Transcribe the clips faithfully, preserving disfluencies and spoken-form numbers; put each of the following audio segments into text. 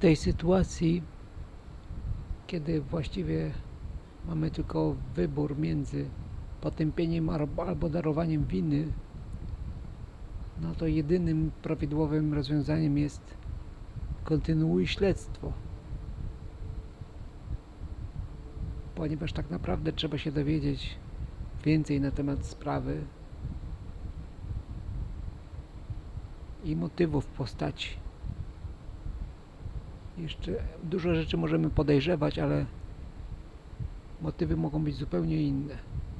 tej sytuacji, kiedy właściwie mamy tylko wybór między potępieniem albo darowaniem winy, no to jedynym prawidłowym rozwiązaniem jest kontynuuj śledztwo. Ponieważ tak naprawdę trzeba się dowiedzieć więcej na temat sprawy i motywów postaci. Jeszcze dużo rzeczy możemy podejrzewać, ale motywy mogą być zupełnie inne.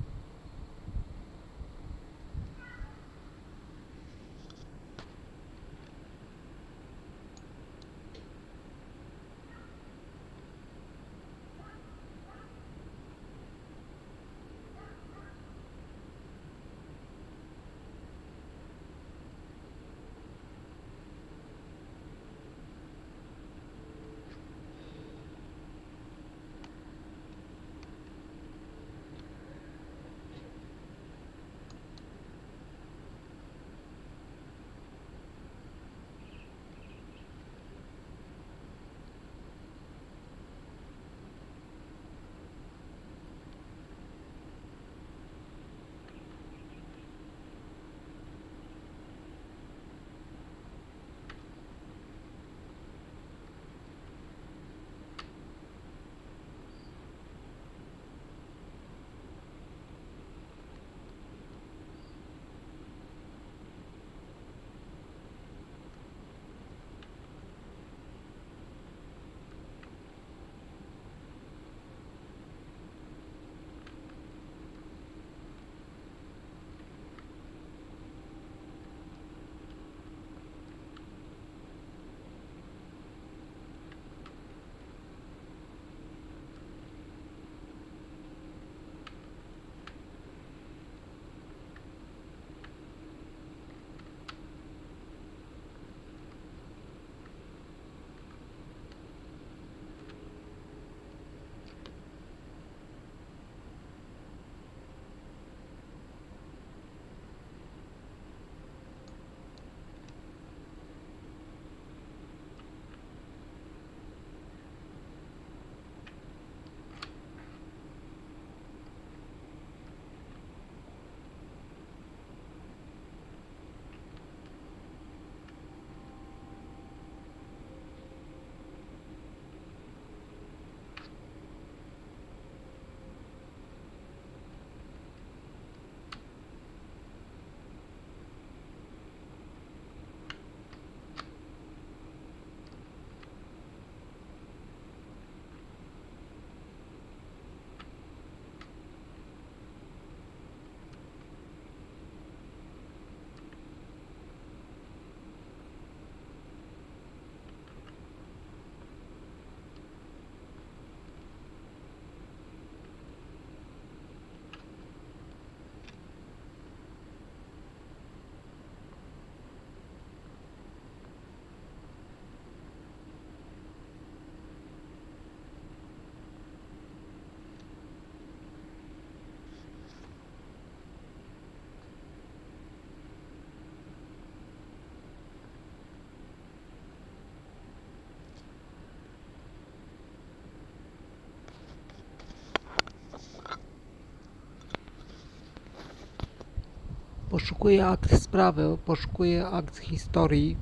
Poszukuję akt sprawy, poszukuję akt historii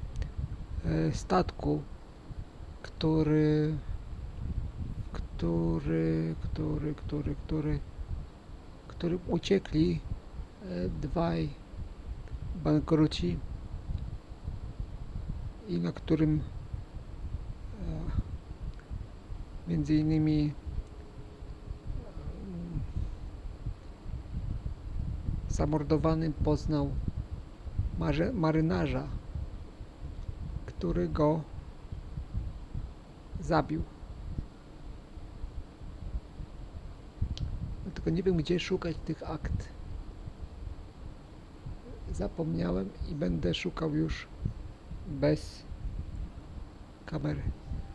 e, statku, który, który, który, który, który, którym uciekli e, dwaj bankruci i na którym e, między innymi zamordowany poznał marze, marynarza, który go zabił. Tylko nie wiem, gdzie szukać tych akt. Zapomniałem i będę szukał już bez kamery.